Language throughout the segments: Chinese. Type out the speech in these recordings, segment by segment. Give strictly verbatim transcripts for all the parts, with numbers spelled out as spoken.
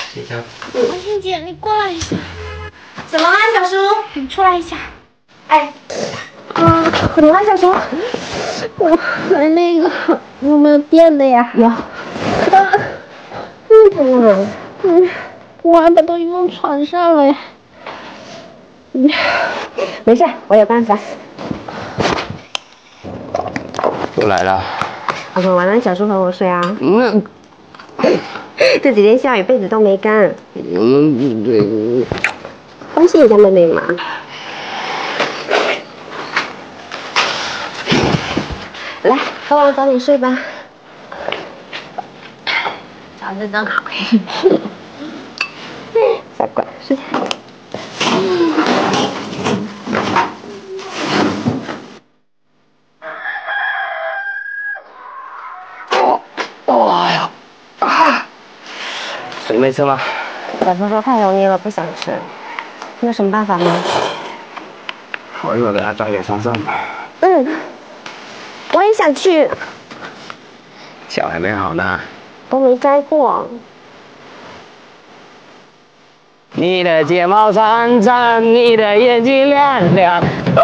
你瞧。 文心姐，你过来一下。 怎么了，小叔？ 你出来一下。 哎，啊，怎么了，小叔？ 我买那个有没有电的呀？ 有。啊，嗯嗯，我还把东西放床上了呀。 嗯，没事，我有办法。 又来了。 老公，晚上小叔和我睡啊。 嗯。 这几天下雨，被子都没干。 嗯，对。 关心一下妹妹嘛。来，和我早点睡吧。 早睡真好。 傻瓜，睡。 哦呀，啊！水没吃吗？ 小叔说太容易了，不想吃。你有什么办法吗？ 我一会儿给他抓点上上吧。 嗯，我也想去。 脚还没好呢。 都没摘过。 你的睫毛长长，你的眼睛亮亮。哦！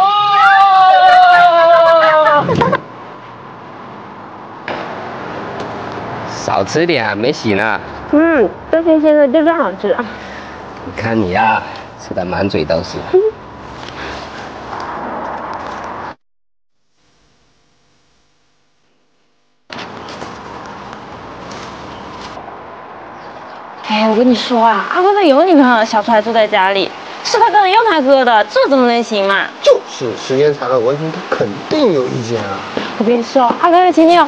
少吃点，没洗呢。 嗯，这新鲜的就是好吃。 你看你呀、啊，吃的满嘴都是。嗯哎，我跟你说啊，阿哥他有女朋友，小初还住在家里，是他哥的，又他哥的，这怎么能行嘛？ 就是，时间长了，文婷她肯定有意见啊。 我跟你说，阿哥的前女友。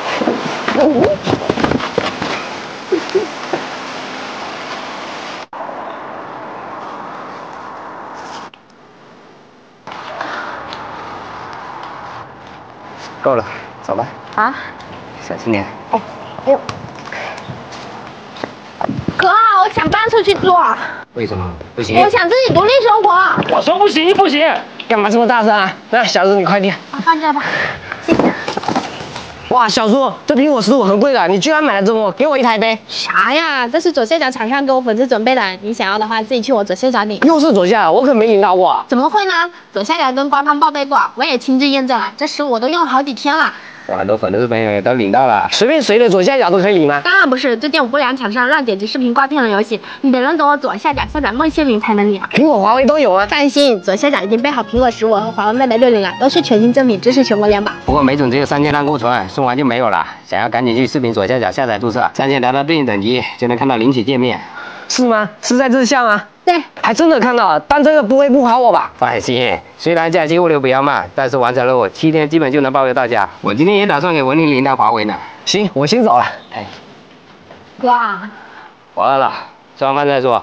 够了，走吧。 啊？ 小心点。 哦，哎呦。 哥，我想搬出去住。 为什么不行？ 我想自己独立生活。 我说不行不行，干嘛这么大声啊？来，小子你快点。 啊，放这吧，谢谢。 哇，小叔，这苹果十五很贵的，你居然买了这么多，给我一台呗。 啥呀？这是左下角厂商给我粉丝准备的，你想要的话自己去我左下角领。 又是左下角，我可没领到过。 怎么会呢？左下角跟官方报备过，我也亲自验证了，这十五我都用了好几天了。 我很多粉丝朋友也都领到了，随便谁的左下角都可以领吗？ 当然不是，这店我不良厂商让点击视频刮骗了游戏，你得认得我左下角下载梦仙灵才能领。 苹果、华为都有啊。 放心，左下角已经备好苹果十五和华为 Mate 六零了，都是全新正品，支持全国联保。 不过没准只有三千单库存，送完就没有了。想要赶紧去视频左下角下载注册，三千达到对应等级就能看到领取界面。是吗？是在这项啊？ 对， 还真的看到了，但这个不会不考我吧？放心，虽然假期物流比较慢，但是完成任务七天基本就能包邮到家。我今天也打算给文玲领台华为呢。行，我先走了。哎， 哥啊， 我饿了，吃完饭再说。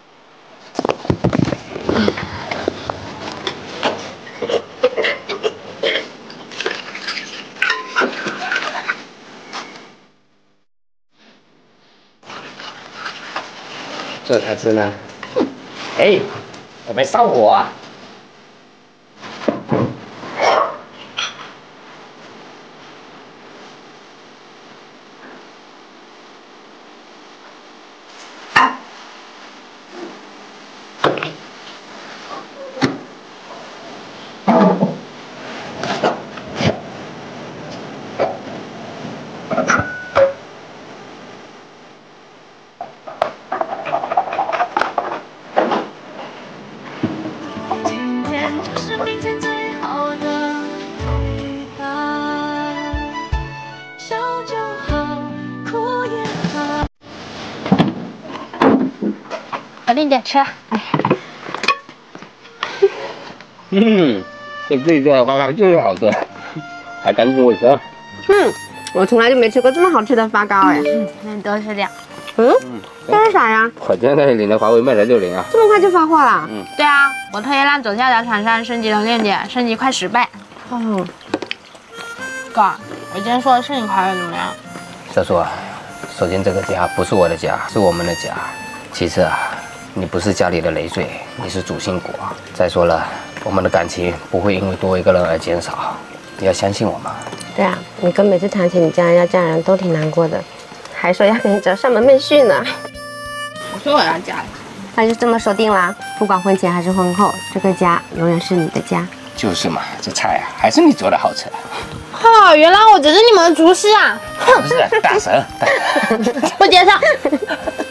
这才吃呢。哎，我没上火啊。 我另点吃。 嗯，这自己做的发糕就是好吃，还干净卫生。 嗯，我从来就没吃过这么好吃的发糕哎。 嗯，那你多吃点。 嗯，这是啥呀？ 我今天在领的华为 Mate 六零啊。 这么快就发货了？ 嗯， 对啊，我特意让左下角厂商升级了链接，升级快十倍。 哦， 哥，我今天说的是你快乐怎么样？ 小叔，首先这个家不是我的家，是我们的家。其次啊，你不是家里的累赘，你是主心骨。再说了，我们的感情不会因为多一个人而减少，你要相信我嘛。 对啊，你哥每次谈起你家人要嫁人都挺难过的，还说要给你找上门妹婿呢。 我说我要嫁了。 那就这么说定了，不管婚前还是婚后，这个家永远是你的家。 就是嘛，这菜啊还是你做的好吃。 哦，原来我只是你们的厨师啊！ 不是大神，大神不接受。